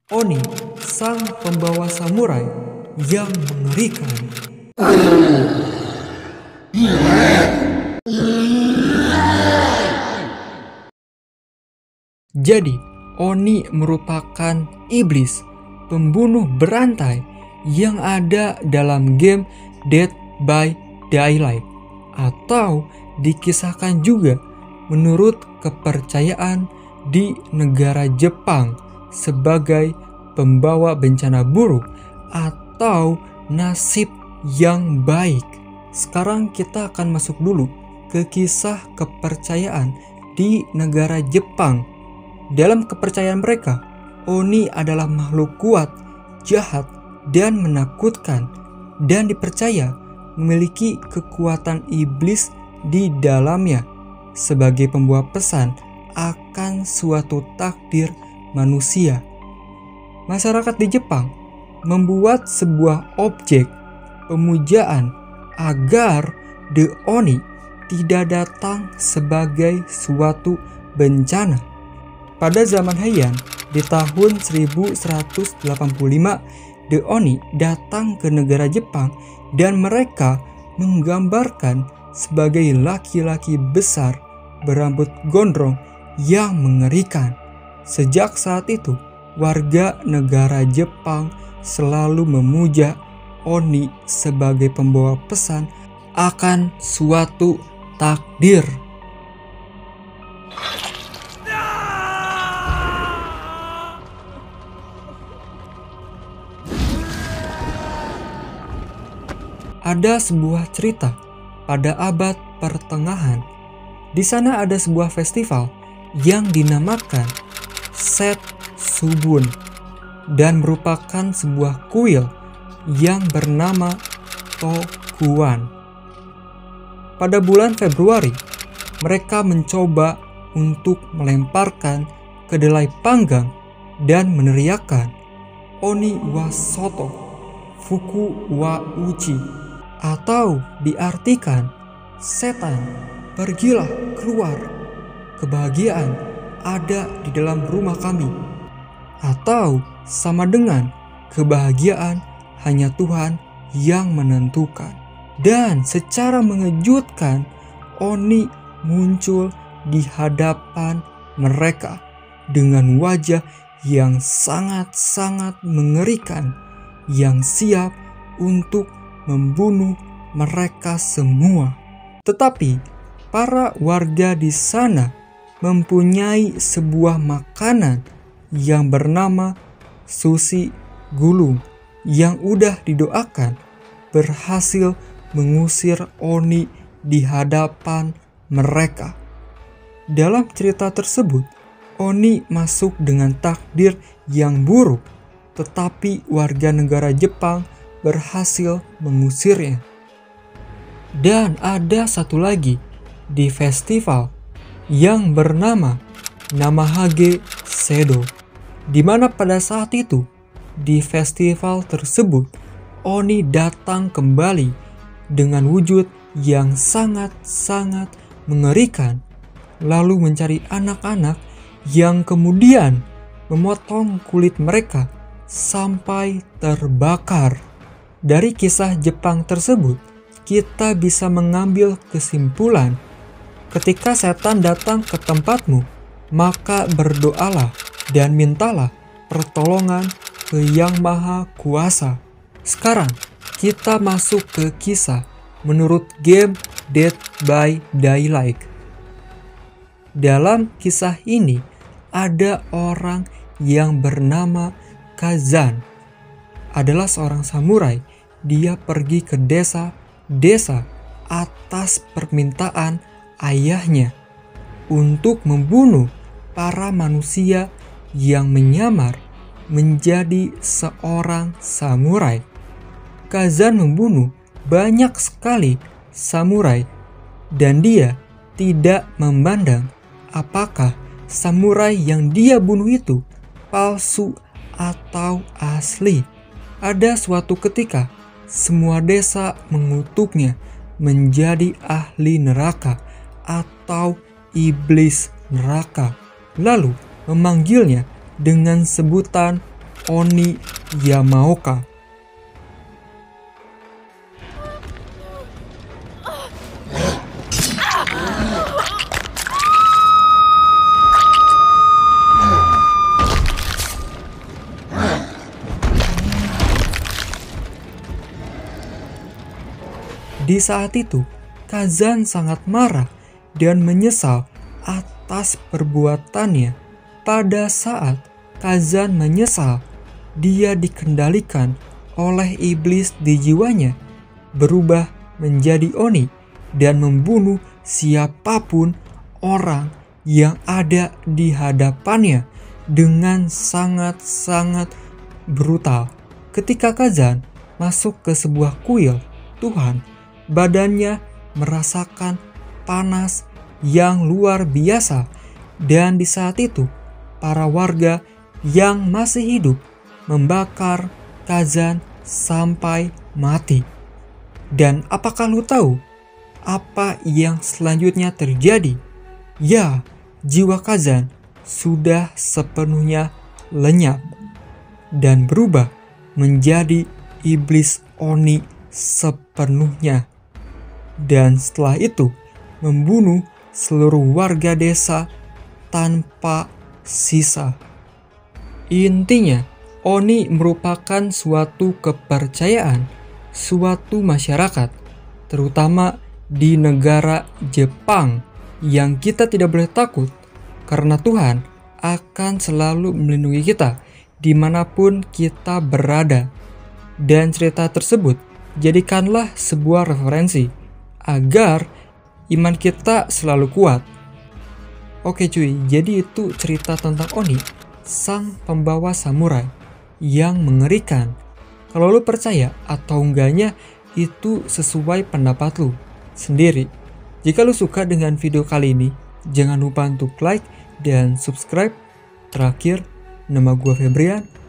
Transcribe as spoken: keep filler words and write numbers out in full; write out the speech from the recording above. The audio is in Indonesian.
Oni, sang pembawa samurai yang mengerikan. Jadi, Oni merupakan iblis, pembunuh berantai yang ada dalam game Dead by Daylight, atau dikisahkan juga menurut kepercayaan di negara Jepang sebagai pembawa bencana buruk atau nasib yang baik. Sekarang kita akan masuk dulu ke kisah kepercayaan di negara Jepang. Dalam kepercayaan mereka, Oni adalah makhluk kuat, jahat, dan menakutkan, dan dipercaya memiliki kekuatan iblis di dalamnya sebagai pembawa pesan akan suatu takdir manusia. Masyarakat di Jepang membuat sebuah objek pemujaan agar The Oni tidak datang sebagai suatu bencana. Pada zaman Heian di tahun seribu seratus delapan puluh lima, The Oni datang ke negara Jepang dan mereka menggambarkan sebagai laki-laki besar berambut gondrong yang mengerikan. Sejak saat itu, warga negara Jepang selalu memuja Oni sebagai pembawa pesan akan suatu takdir. Ada sebuah cerita pada abad pertengahan. Di sana ada sebuah festival yang dinamakan Setsubun dan merupakan sebuah kuil yang bernama Tokuan. Pada bulan Februari, mereka mencoba untuk melemparkan kedelai panggang dan meneriakkan Oni wa Soto, Fuku wa Uchi, atau diartikan setan, pergilah keluar, kebahagiaan ada di dalam rumah kami, atau sama dengan kebahagiaan hanya Tuhan yang menentukan. Dan secara mengejutkan, Oni muncul di hadapan mereka dengan wajah yang sangat-sangat mengerikan, yang siap untuk membunuh mereka semua. Tetapi para warga di sana mempunyai sebuah makanan yang bernama sushi gulung yang udah didoakan berhasil mengusir Oni di hadapan mereka. Dalam cerita tersebut, Oni masuk dengan takdir yang buruk, tetapi warga negara Jepang berhasil mengusirnya. Dan ada satu lagi di festival yang bernama Namahage Sedo, di mana pada saat itu di festival tersebut Oni datang kembali dengan wujud yang sangat-sangat mengerikan, lalu mencari anak-anak yang kemudian memotong kulit mereka sampai terbakar. Dari kisah Jepang tersebut, kita bisa mengambil kesimpulan, ketika setan datang ke tempatmu, maka berdoalah dan mintalah pertolongan ke Yang Maha Kuasa. Sekarang kita masuk ke kisah menurut game Dead by Daylight. Dalam kisah ini ada orang yang bernama Kazan. Adalah seorang samurai. Dia pergi ke desa-desa atas permintaan ayahnya untuk membunuh para manusia yang menyamar menjadi seorang samurai. Kazan membunuh banyak sekali samurai dan dia tidak memandang apakah samurai yang dia bunuh itu palsu atau asli. Ada suatu ketika semua desa mengutuknya menjadi ahli neraka atau iblis neraka, lalu memanggilnya dengan sebutan Oni Yamaoka. Di saat itu, Kazan sangat marah dan menyesal atas perbuatannya. Pada saat Kazan menyesal, dia dikendalikan oleh iblis di jiwanya, berubah menjadi Oni dan membunuh siapapun orang yang ada di hadapannya dengan sangat-sangat brutal. Ketika Kazan masuk ke sebuah kuil Tuhan, badannya merasakan panas yang luar biasa, dan di saat itu para warga yang masih hidup membakar Kazan sampai mati. Dan apakah lu tahu apa yang selanjutnya terjadi? Ya, jiwa Kazan sudah sepenuhnya lenyap dan berubah menjadi iblis Oni sepenuhnya. Dan setelah itu membunuh seluruh warga desa tanpa sisa. Intinya, Oni merupakan suatu kepercayaan suatu masyarakat, terutama di negara Jepang, yang kita tidak boleh takut karena Tuhan akan selalu melindungi kita dimanapun kita berada. Dan cerita tersebut jadikanlah sebuah referensi agar iman kita selalu kuat. Oke cuy, jadi itu cerita tentang Oni, sang pembawa samurai yang mengerikan. Kalau lu percaya atau enggaknya itu sesuai pendapat lu sendiri. Jika lu suka dengan video kali ini, jangan lupa untuk like dan subscribe. Terakhir, nama gua Febrian.